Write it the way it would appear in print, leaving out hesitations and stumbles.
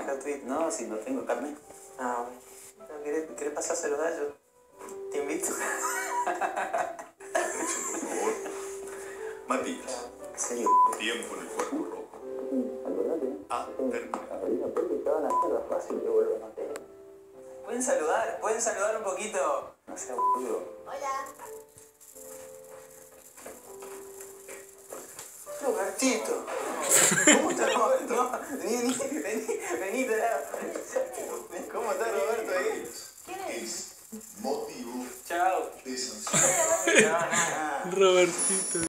gratuito. No, si no tengo carnet. Ah, bueno. ¿No querés pasar a saludar? Yo te invito. Por favor. Matías, ¿En serio? tiempo en el cuarto rojo. Acordate. Ha terminado. Ahorita porque te van a hacer la fácil que vuelvo a matar. Pueden saludar un poquito. No sea boludo. Hola. Robertito. ¿Cómo está Roberto? No, vení, tarado. ¿Cómo está Roberto ahí? ¿Quién es? Es motivo Chao. de sanción. No. Robertito.